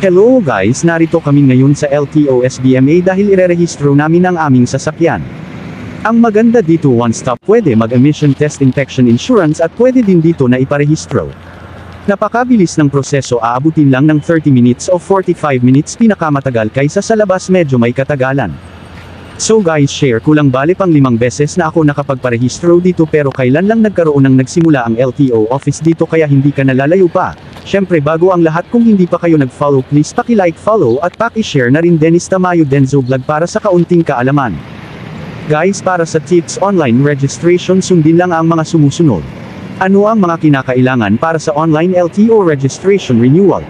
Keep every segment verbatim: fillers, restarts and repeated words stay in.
Hello guys, narito kami ngayon sa L T O S B M A dahil irerehistro namin ang aming sasakyan. Ang maganda dito, one stop, pwede mag-emission test inspection insurance at pwede din dito na iparehistro. Napakabilis ng proseso, aabutin lang ng thirty minutes o forty-five minutes, pinakamatagal kaysa sa labas medyo may katagalan. So guys, share ko lang, bale pang limang beses na ako nakapagparehistro dito pero kailan lang nagkaroon ng nagsimula ang L T O office dito kaya hindi ka nalalayo pa. Syempre bago ang lahat, kung hindi pa kayo nag-follow, please paki-like, follow at paki-share na rin Dennis Tamayo Denzo Vlog para sa kaunting kaalaman. Guys, para sa tips online registration, sundin lang ang mga sumusunod. Ano ang mga kinakailangan para sa online L T O registration renewal?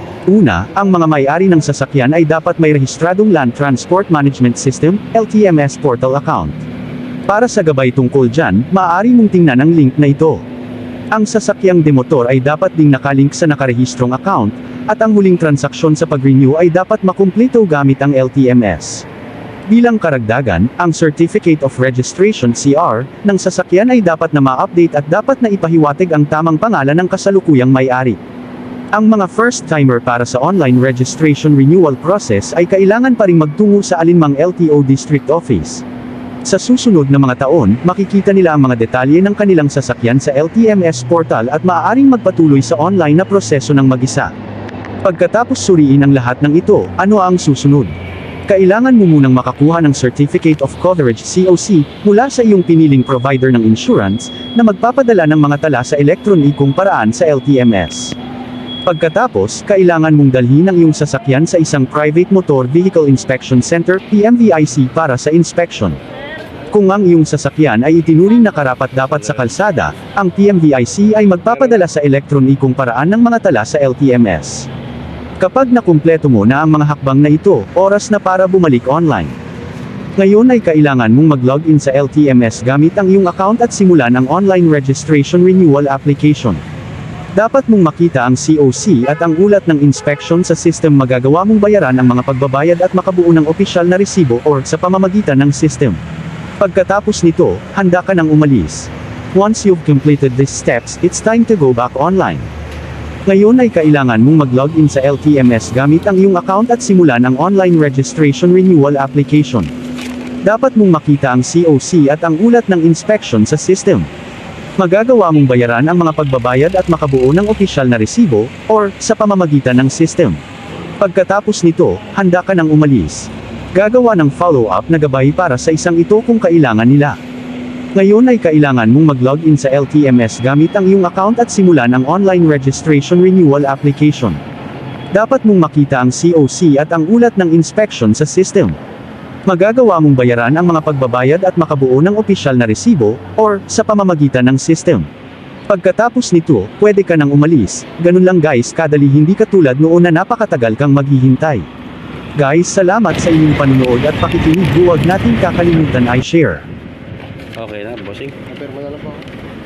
Una, ang mga may-ari ng sasakyan ay dapat may rehistradong Land Transport Management System, L T M S portal account. Para sa gabay tungkol dyan, maaari mong tingnan ang link na ito. Ang sasakyang demotor ay dapat ding nakalink sa nakarehistrong account, at ang huling transaksyon sa pag-renew ay dapat makumpleto gamit ang L T M S. Bilang karagdagan, ang Certificate of Registration C R ng sasakyan ay dapat na ma-update at dapat na ipahiwatig ang tamang pangalan ng kasalukuyang may-ari. Ang mga first-timer para sa online registration renewal process ay kailangan pa ring magtungo sa alinmang L T O District Office. Sa susunod na mga taon, makikita nila ang mga detalye ng kanilang sasakyan sa L T M S portal at maaaring magpatuloy sa online na proseso ng mag-isa. Pagkatapos suriin ang lahat ng ito, ano ang susunod? Kailangan mo munang makakuha ng Certificate of Coverage C O C mula sa iyong piniling provider ng insurance na magpapadala ng mga tala sa elektronikong paraan sa L T M S. Pagkatapos, kailangan mong dalhin ang iyong sasakyan sa isang Private Motor Vehicle Inspection Center P M V I C para sa inspection. Kung ang iyong sasakyan ay itinuring na karapat-dapat sa kalsada, ang P M V I C ay magpapadala sa elektronikong paraan ng mga tala sa L T M S. Kapag nakumpleto mo na ang mga hakbang na ito, oras na para bumalik online. Ngayon ay kailangan mong mag-login sa L T M S gamit ang iyong account at simulan ang online registration renewal application. Dapat mong makita ang C O C at ang ulat ng inspection sa system. Magagawa mong bayaran ang mga pagbabayad at makabuo ng opisyal na resibo or sa pamamagitan ng system. Pagkatapos nito, handa ka nang umalis. Once you've completed these steps, it's time to go back online. Ngayon ay kailangan mong mag-login sa L T M S gamit ang iyong account at simulan ang online registration renewal application. Dapat mong makita ang C O C at ang ulat ng inspection sa system. Magagawa mong bayaran ang mga pagbabayad at makabuo ng opisyal na resibo, or sa pamamagitan ng system. Pagkatapos nito, handa ka nang umalis. Gagawa ng follow-up na gabay para sa isang ito kung kailangan nila. Ngayon ay kailangan mong mag-login sa L T M S gamit ang iyong account at simulan ang online registration renewal application. Dapat mong makita ang C O C at ang ulat ng inspection sa system. Magagawa mong bayaran ang mga pagbabayad at makabuo ng opisyal na resibo, or sa pamamagitan ng system. Pagkatapos nito, pwede ka nang umalis. Ganun lang guys, kadali, hindi katulad noon na napakatagal kang maghihintay. Guys, salamat sa inyong panunood at pakikinig. Huwag natin kakalimutan ay share. Okay na, bossing. Napirma na lang po.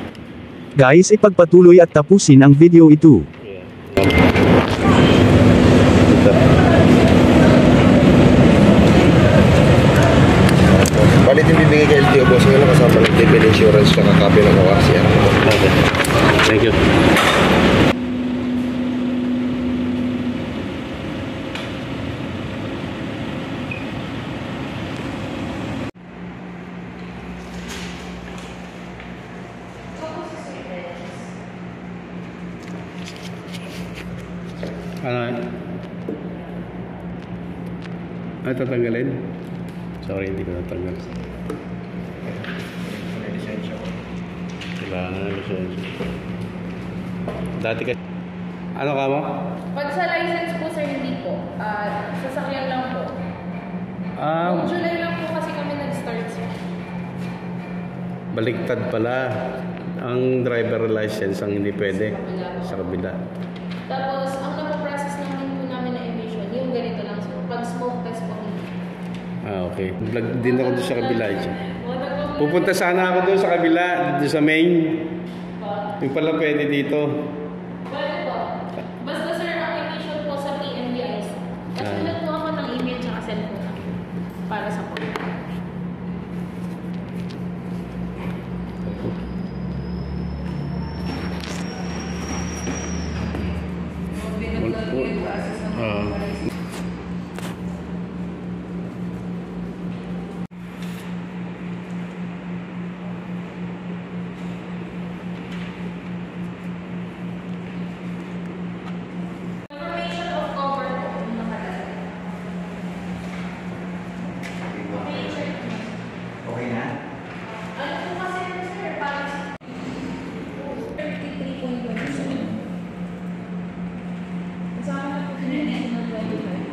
Guys, ipagpatuloy at tapusin ang video ito. Balit yung bibigay kay L T O boss ngayon kasama ng T-Bill Insurance at copy ng O R C. Okay. Thank you. Ano eh? Ay, tatanggalin? Sorry, hindi ko natanggal. Kailangan na lisensya. Dati ka... Ano ka mo? Pag sa license po sir, hindi po. Uh, sasakyan lang po. Ah, Noong July lang po kasi kami nag-start sir. baliktad pala. Ang driver license ang hindi pwede sa kabila. Tapos, ang napaprocess namin po namin na emission, yung ganito lang sir. Pag smoke test po hindi. Ah, okay. Vlog din ako doon sa kabila. Pupunta sana ako doon sa kabila, doon sa main. Yung pala pwede dito. Pwede po. Basta sir, ang emission po sa P M V I C. Katulad po ako ng email tsaka cellphone para sa po. Ah. Information of cover po, yung nakalagay. Okay, sir. Okay na? Ano po kasi, sir, parang thirty-three point two seven. Kasama na po pinili ng twenty-five.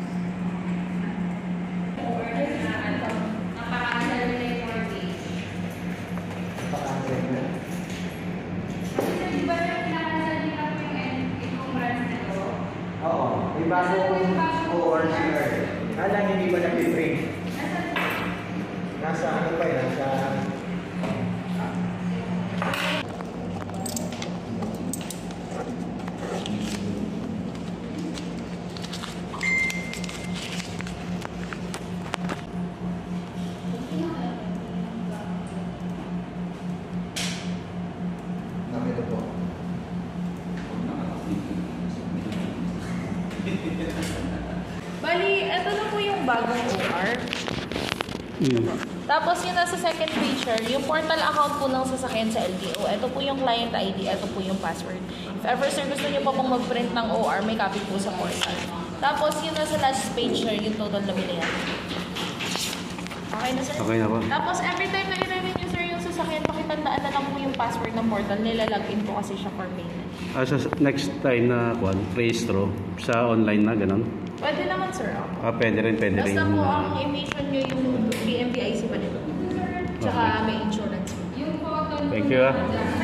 Or na ano, napaka-cancel na yung four days. Pakansel na. Kasi sir, di ba yung pinakansel din natin yung itong branch na to? Oo, may bagong O R C R. Kala hindi ba napiprint? Nasa ano pa yun? Nasa... Nakita po. Bali, ito na po yung bagong O R. Hmm. Tapos yung nasa second page, sir, yung portal account po ng sasakyan sa L T O. Ito po yung client I D, ito po yung password. If ever, sir, gusto niyo pa pong mag-print ng O R, may copy po sa portal. Tapos yung nasa last page, sir, yung total na binayan. Okay na, sir? Okay na po. Tapos every time na i-renew niyo, sir, yung sasakyan, pakitandaan na lang po yung password ng portal. Nilalagin po kasi siya for payment. Ah, sa next time na kwan, registro sa online na ganun. Pwede naman, sir. Ako. Ah, pwede rin, pwede rin. Basta po ang emission nyo yung P M V I C pa nito. Tsaka may insurance. Yung Thank you, ah.